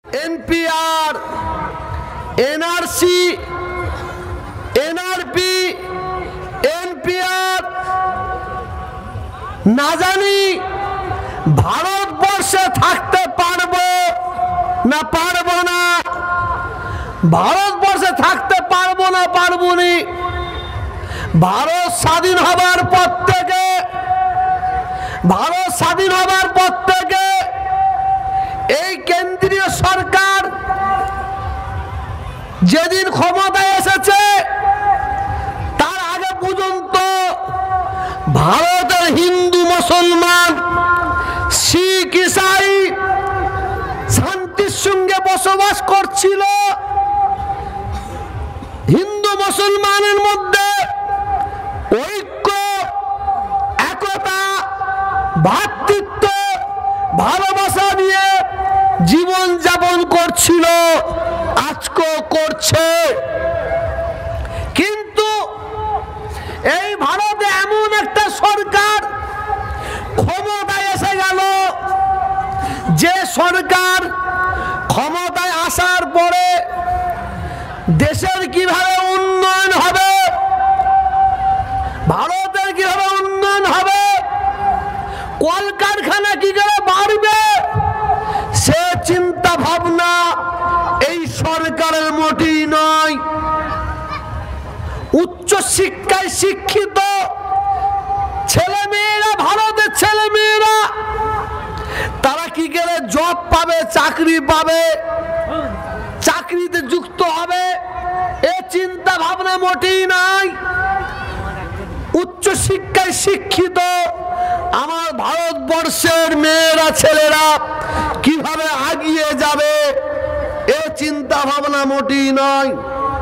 NPR, NRC, NRP, NPR না জানি ভারতবর্ষে থাকতে পারবো না পারবো না, ভারতবর্ষে থাকতে পারবো না পারবো নি। ভারত স্বাধীন হবার পর থেকে, ভারত স্বাধীন হবার পর থেকে এই কেন্দ্রীয় সরকার যেদিন ক্ষমতায় এসেছে তার আগে পর্যন্ত ভারতের হিন্দু মুসলমান শিখ ইসাই শান্তির সঙ্গে বসবাস করছিল। হিন্দু মুসলমানের মধ্যে ঐক্য, একতা, ভ্রাতৃত্ব, ভালোবাসা নিয়ে জীবন যাপন করছিল, আজকেও করছে। কিন্তু এই ভারতে এমন একটা সরকার ক্ষমতায় এসে গেল, যে সরকার ক্ষমতায় আসার পরে দেশের কিভাবে উন্নয়ন হবে, ভারতের কিভাবে উন্নয়ন হবে, কলকারখানা কি করে বাড়বে, সে চিন্তা ভাবনা এই সরকারের মোটেই নয়। উচ্চ শিক্ষায় শিক্ষিত ছেলে মেয়েরা, ভারতের ছেলে মেয়েরা তারা কি করে জব পাবে, চাকরি পাবে, চাকরিতে যুক্ত হবে, এ চিন্তা ভাবনা মোটেই নাই। উচ্চ শিক্ষায় শিক্ষিত আমার ভারতবর্ষের মেয়েরা, ছেলেরা কিভাবে এগিয়ে যাবে, এ চিন্তা ভাবনা মোটেই নয়।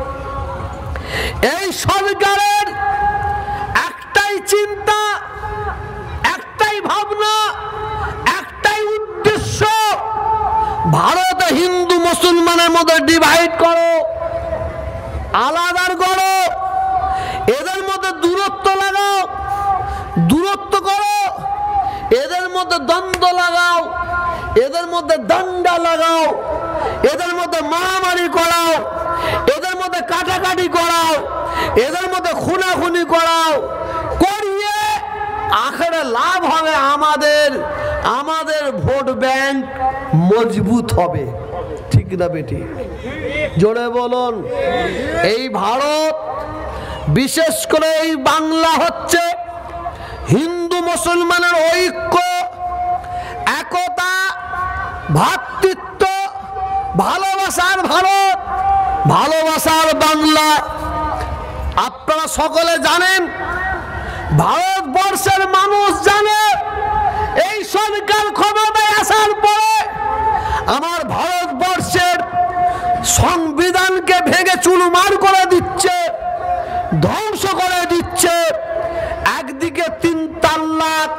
এই সরকারের একটাই চিন্তা, একটাই ভাবনা, একটাই উদ্দেশ্য, ভারতে হিন্দু মুসলমানের মধ্যে ডিভাইড করো, আলাদা করো, এদের মধ্যে দূরত্ব লাগাও, দূরত্ব করো, এদের মধ্যে দ্বন্দ্ব লাগাও, এদের মধ্যে দাঙ্গা লাগাও, এদের মধ্যে মারামারি করাও, এদের মধ্যে কাটাকাটি করাও, এদের মধ্যে খুনাখুনি করাও, করিয়ে আখেরে লাভ হবে আমাদের, আমাদের ভোট ব্যাংক মজবুত হবে। ঠিক না বেটি? জোরে বলুন। এই ভারত, বিশেষ করে এই বাংলা হচ্ছে হিন্দু মুসলমানের ঐক্য, একতা, ভ্রাতৃত্ব, ভালোবাসার ভারত, ভালোবাসার বাংলা। আপনারা সকলে জানেন, ভারতবর্ষের মানুষ জানে, এই সরকার ক্ষমতায় আসার পরে আমার ভারতবর্ষের সংবিধানকে ভেঙে চুরমার করে দিচ্ছে, ধ্বংস করে দিচ্ছে। একদিকে 3 তালাক,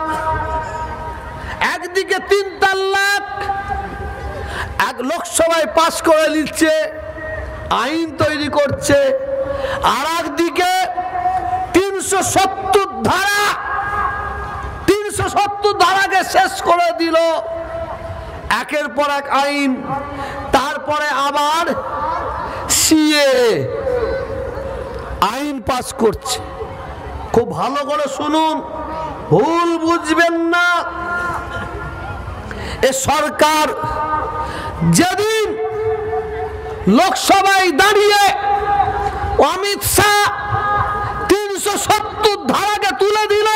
একদিকে 3 তালাক এক লোকসভায় পাস করে দিচ্ছে, আইন তৈরি করছে, আর একদিকে 370 ধারা, 370 ধারাকে শেষ করে দিল। একের পর এক আইন, তারপরে আবার সিএ আইন পাস করছে। খুব ভালো করে শুনুন, ভুল বুঝবেন না। এ সরকার যেদিন লোকসভায় দাঁড়িয়ে অমিত শাহ 370 ধারাকে তুলে দিল,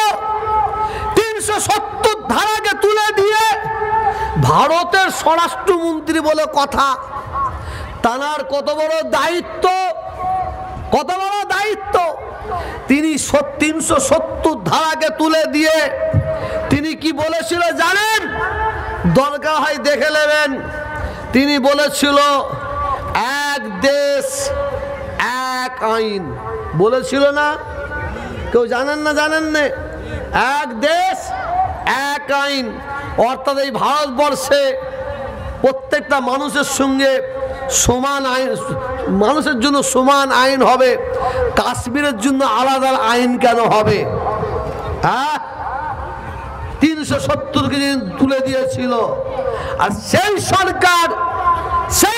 370 ধারাকে তুলে দিয়ে ভারতের স্বরাষ্ট্রমন্ত্রী বলে কথা, তার কত বড় দায়িত্ব, কত বড় দায়িত্ব। তিনি 370 ধারাকে তুলে দিয়ে তিনি কি বলেছিল জানেন? দরকার হয় দেখে নেবেন। তিনি বলেছিল এক দেশ এক আইন, বলেছিল না? কেউ জানেন না? জানেন না? এক দেশ এক আইন, অর্থাৎ এই ভারতবর্ষে প্রত্যেকটা মানুষের সঙ্গে সমান আইন, মানুষের জন্য সমান আইন হবে। কাশ্মীরের জন্য আলাদা আইন কেন হবে? হ্যাঁ, 370 কেজি তুলে দিয়েছিল। আর সেই সরকার, সেই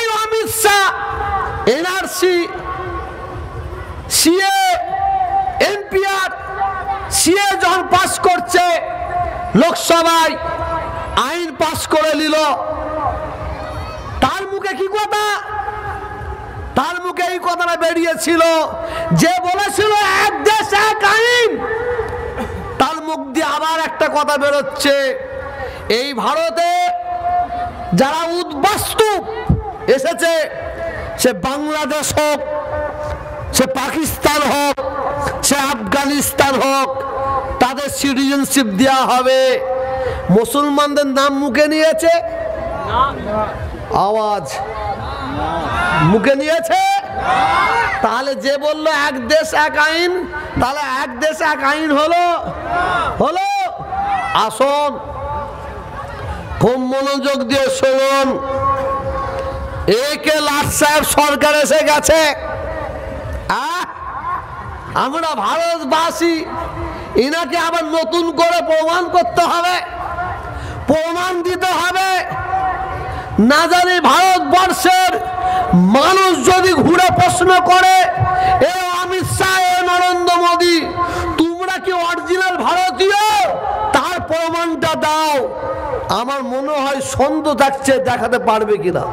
সিএ যখন পাস করছে লোকসভায়, আইন পাস করে নিল, তার মুখে কি কথা? তার মুখে এই কথাটা বেরিয়েছিল যে বলেছিল এক দেশ এক আইন, তার মুখ দিয়ে আবার একটা কথা বেরোচ্ছে, এই ভারতে যারা উদ্বাস্তু এসেছে, সে বাংলাদেশ হোক, সে পাকিস্তান হোক, সে আফগানিস্তান হোক, তাদের সিটিজেনশিপ দেওয়া হবে। মুসলমানদের নাম মুখে নিয়েছে? আওয়াজ মুখে নিয়েছে? তাহলে যে বললো এক দেশ এক আইন, তাহলে এক দেশ এক আইন হলো? হলো? আসুন খুব মনোযোগ দিয়ে শুনুন। একে লাট সাহেব সরকার এসে গেছে। আমরা ভারতবাসী, ইনাকে আবার নতুন করে প্রমাণ করতে হবে, প্রমাণ দিতে হবে। না জানি ভারতবর্ষের মানুষ যদি ঘুরে প্রশ্ন করে, এ অমিত শাহ, এ নরেন্দ্র মোদী, তোমরা কি অরিজিনাল ভারতীয়? তার প্রমাণটা দাও। আমার মনে হয় সন্দেহ থাকছে দেখাতে পারবে কিনা।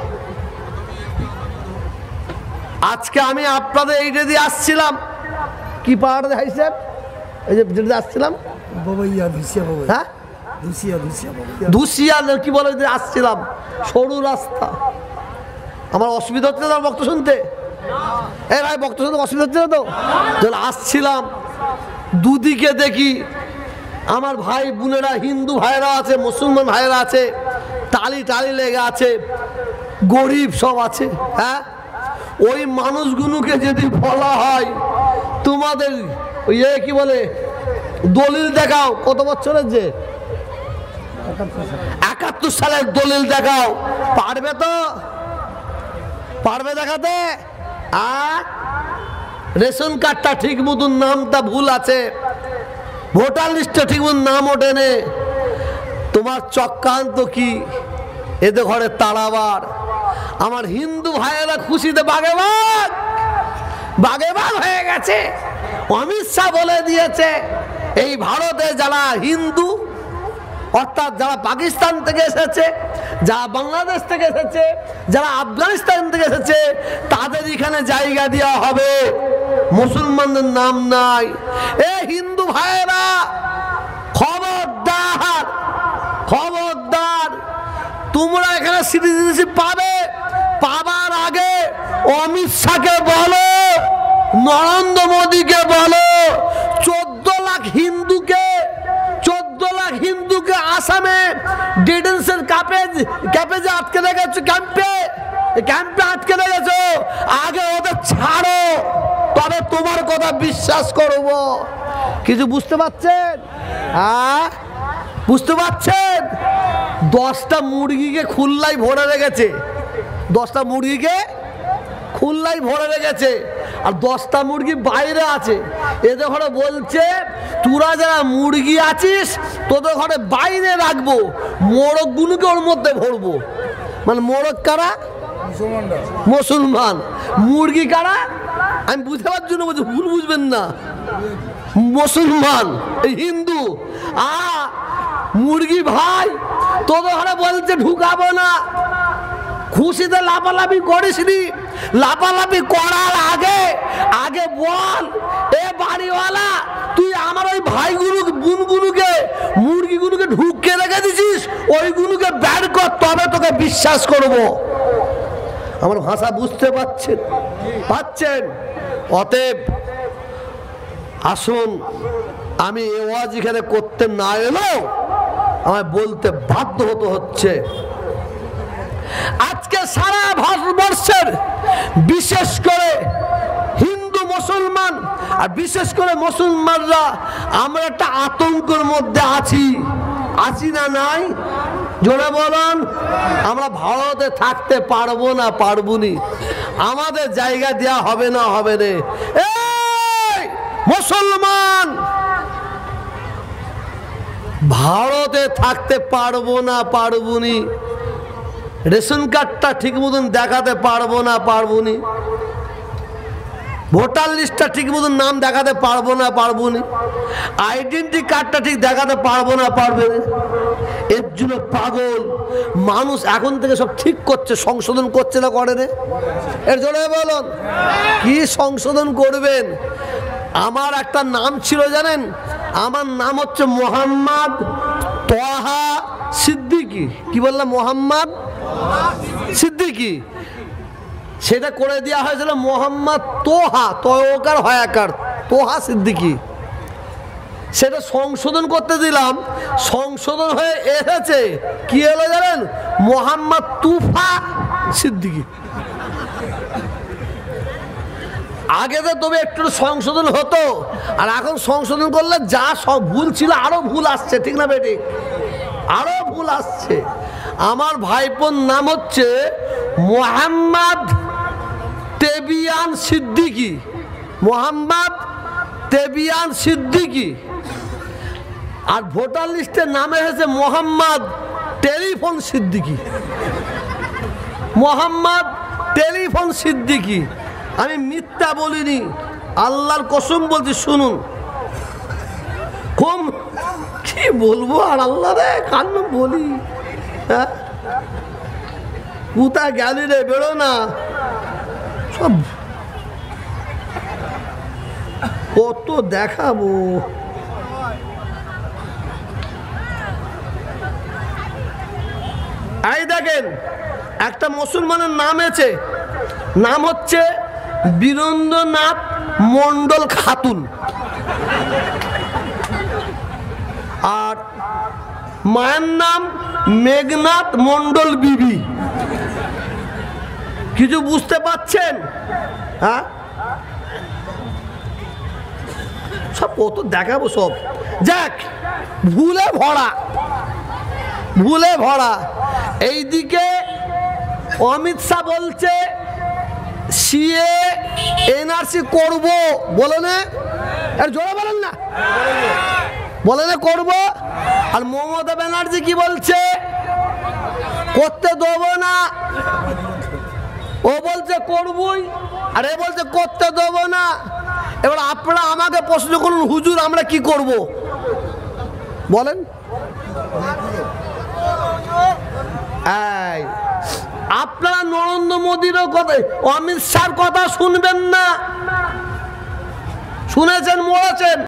আজকে আমি আপনাদের এইটা দিয়ে আসছিলাম, কি পাহাড় দেখাইছে, এই যে যেটা আসছিলাম, হ্যাঁ দুশিয়া কি বলে, আসছিলাম সরু রাস্তা। আমার অসুবিধা হচ্ছে না বক্তব্য শুনতে? এই ভাই বক্তব্য শুনতে অসুবিধা হচ্ছে না তো? যখন আসছিলাম দুদিকে দেখি আমার ভাই বোনেরা, হিন্দু ভাইরা আছে, মুসলমান ভাইরা আছে, টালি টালি লেগে আছে, গরিব সব আছে। হ্যাঁ, ওই মানুষগুলোকে যদি বলা হয় তোমাদের ইয়ে কি বলে দলিল দেখাও, কত বছরের, যে 71 সালের দলিল দেখাও, পারবে তো? পারবে দেখাতে? আর রেশন কার্ডটা ঠিক মতন নামটা ভুল আছে, ভোটার লিস্টে ঠিক মতন নাম ওঠেনে, তোমার চক্রান্ত কি এদের ঘরে তাড়াবার। আমার হিন্দু ভাইয়েরা খুশিতে বাগেবাগ বাগেবাগ হয়ে গেছে। অমিত শাহ বলে দিয়েছে এই ভারতে যারা হিন্দু, অর্থাৎ যারা পাকিস্তান থেকে এসেছে, যারা বাংলাদেশ থেকে এসেছে, যারা আফগানিস্তান থেকে এসেছে, তাদের এখানে জায়গা দেওয়া হবে, মুসলমানদের নাম নাই। এ হিন্দু ভাইয়েরা খবরদার, খবরদার, তোমরা এখানে সিটিজেনশিপ পাবে, পাবার আগে অমিত শাহকে বলো, নরেন্দ্র মোদীকে বলো, 14 লাখ হিন্দুকে আসামে ডিটেনশন ক্যাম্পে যে আটকে রেখেছো, ক্যাম্পে আটকে রেখেছো, আগে ওদের ছাড়ো, তবে তোমার কথা বিশ্বাস করব। কিছু বুঝতে পারছেন? হ্যাঁ, বুঝতে পারছেন? 10টা মুরগিকে খুলনায় ভরে রেখেছে, 10টা মুরগিকে খুলনায় ভরে রেখেছে, আর 10টা মুরগি বাইরে আছে। এদের ঘরে বলছে তোরা যারা মুরগি আছিস তোদের ঘরে বাইরে রাখবো, মোরগগুলোকে ওর মধ্যে ভরবো। মানে মোরগ কারা? মুসলমান। মুরগি কারা? আমি বুঝাবার জন্য বলছি, ভুল বুঝবেন না। মুসলমান, হিন্দু। মুরগি ভাই তোদের ঘরে বলছে ঢুকাবো না। খুশিতে লাফালাফি করিসনি, লাফালাফি করার আগে বল, এ বাড়িওয়ালা, তুই আমার ওই ভাইগুলোকে, বোনগুলোকে, মুরগিগুলোকে ঢুকে রেখে দিছিস, ওইগুলোকে বের কর, তবে তোকে বিশ্বাস করব। আমার ভাষা বুঝতে পাচ্ছেন? অতএব আসুন, আমি এ ওয়াজ এখানে করতে না এলেও আমায় বলতে বাধ্য হচ্ছে। আজকে সারা ভারতবর্ষের বিশেষ করে হিন্দু মুসলমান, আর বিশেষ করে মুসলমানরা আমরা একটা আতঙ্কের মধ্যে আছি না নাই? জোরে বলুন। আমরা ভারতে থাকতে পারবো না, পারবুনি, আমাদের জায়গা দেওয়া হবে না, হবে রে। এই মুসলমান, ভারতে থাকতে পারবো না, পারবুনি, রেশন কার্ডটা ঠিক মতন দেখাতে পারবো না, পারবুনি, ভোটার লিস্টটা ঠিক মতন নাম দেখাতে পারবো না, পারবো না। আইডেন্টি কার্ডটা ঠিক দেখাতে পারবো না, পারবে না। এর জন্য পাগল মানুষ এখন থেকে সব ঠিক করছে, সংশোধন করছে না, করে না? এর জন্য বলুন কি সংশোধন করবেন? আমার একটা নাম ছিল জানেন, আমার নাম হচ্ছে মোহাম্মদ তোহা সিদ্দিকী। কি বললাম? মোহাম্মদ সিদ্দিকী। সেটা করে দেওয়া হয়েছিল মোহাম্মদ তোহা, তয়কার হয়াকার, তোহা সিদ্দিকী। সেটা সংশোধন করতে দিলাম, সংশোধন হয়ে এসেছে কি হলো জানেন? মোহাম্মদ তুফা সিদ্দিকী। আগে তো তবে একটু সংশোধন হতো, আর এখন সংশোধন করলে যা সব ভুল ছিল আরো ভুল আসছে, ঠিক না বেটি? আরো ভুল আসছে। আমার ভাইপোর নাম হচ্ছে মোহাম্মদ তেবিয়ান সিদ্দিকী, মোহাম্মদ তেবিয়ান সিদ্দিকী। আর ভোটার লিস্টের নামে হয়েছে মোহাম্মদ টেলিফোন সিদ্দিকী, মোহাম্মদ টেলিফোন সিদ্দিকী। আমি মিথ্যা বলিনি, আল্লাহর কসম বলছি, শুনুন। কম কি বলবো আর, আল্লাহ রে কান্ন বলি। হ্যাঁ, কোথায় গেলি রে? বেরো না। সব কত দেখাবো। এই দেখেন একটা মুসলমানের নাম আছে, নাম হচ্ছে বীরেন্দ্রনাথ মন্ডল খাতুন, আর মায়ের নাম মেঘনাথ মন্ডল বিবি। কিছু বুঝতে পারছেন? হ্যাঁ, সব কত দেখাবো, সব যাক ভুলে ভরা, ভুলে ভরা। এইদিকে অমিত শাহ বলছে সিএ এনআরসি করবো, বলে না? আর জোরে বলেন না, বলে না করবো। আর মমতা ব্যানার্জি কি বলছে? করতে দেবো না। ও বলছে করবই, আর এ বলছে করতে দেবো না। এবার আপনারা আমাকে প্রশ্ন করুন, হুজুর আমরা কি করব বলেন? আপনারা নরেন্দ্র মোদীরও কথা, অমিত শাহর কথা শুনবেন না? শুনেছেন, মরেছেন।